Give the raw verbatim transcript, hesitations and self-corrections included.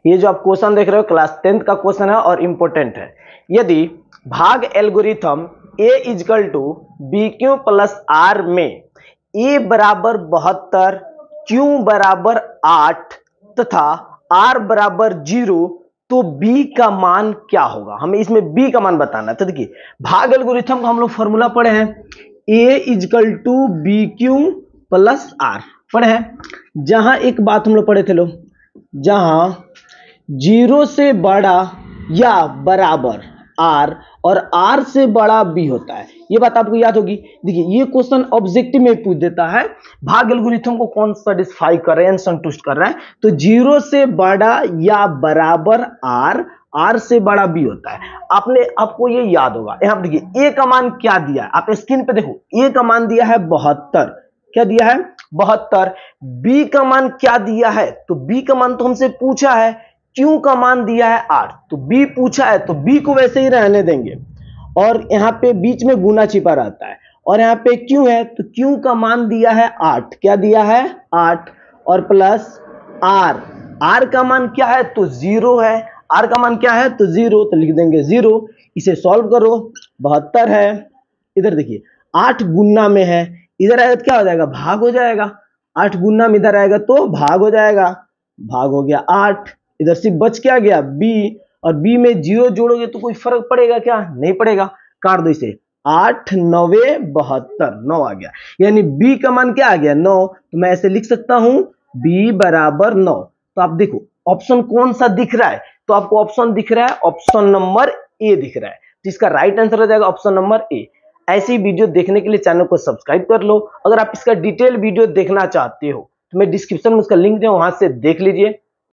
ये जो आप क्वेश्चन देख रहे हो क्लास टेंथ का क्वेश्चन है और इम्पोर्टेंट है। यदि भाग algorithm A equal to B Q plus R में ए बराबर बहत्तर, क्यू बराबर आठ तथा आर बराबर जीरो, तो बी का मान क्या होगा? हमें इसमें बी का मान बताना है। तो देखिए भाग एल्गोरिथम का हम लोग फॉर्मूला पढ़े हैं, A equal to B Q plus R पढ़े हैं। जहां एक बात हम लोग पढ़े थे लोग, जहां जीरो से बड़ा या बराबर आर और आर से बड़ा बी होता है, ये बात आपको याद होगी। देखिए ये क्वेश्चन ऑब्जेक्टिव में पूछ देता है भाग एल्गोरिथम को कौन सेटिस्फाई कर रहे हैं, संतुष्ट कर रहा है। तो जीरो से बड़ा या बराबर आर, आर से बड़ा बी होता है। आपने आपको ये याद होगा। यहां पर देखिए ए का मान क्या दिया है, आप स्क्रीन पे देखो, ए का मान दिया है बहत्तर, क्या दिया है बहत्तर। बी का मान क्या दिया है, तो बी का मान तो हमसे पूछा है, क्यू का मान दिया है आठ, तो बी पूछा है तो बी को वैसे ही रहने देंगे। और यहाँ पे बीच में गुना छिपा रहता है, और यहाँ पे क्यू है तो क्यू का मान दिया है आठ, क्या दिया है आठ, और प्लस आर, आर का मान क्या है तो जीरो है, आर का मान क्या है तो जीरो, तो लिख देंगे जीरो। इसे सॉल्व करो, बहत्तर है, इधर देखिए आठ गुना में है, इधर आएगा तो क्या हो जाएगा भाग हो जाएगा, आठ गुना में इधर आएगा तो भाग हो जाएगा, भाग हो गया आठ, इधर सिर्फ बच क्या गया बी, और बी में जीरो जोड़ोगे तो कोई फर्क पड़ेगा क्या, नहीं पड़ेगा, काट दो इसे, आठ नवे बहत्तर, नौ आ गया, यानी बी का मान क्या आ गया नौ। तो मैं ऐसे लिख सकता हूं बी बराबर नौ। तो आप देखो ऑप्शन कौन सा दिख रहा है, तो आपको ऑप्शन दिख रहा है ऑप्शन नंबर ए दिख रहा है, तो इसका राइट आंसर हो जाएगा ऑप्शन नंबर ए। ऐसी वीडियो देखने के लिए चैनल को सब्सक्राइब कर लो। अगर आप इसका डिटेल वीडियो देखना चाहते हो तो मैं डिस्क्रिप्शन में उसका लिंक दूं, वहां से देख लीजिए।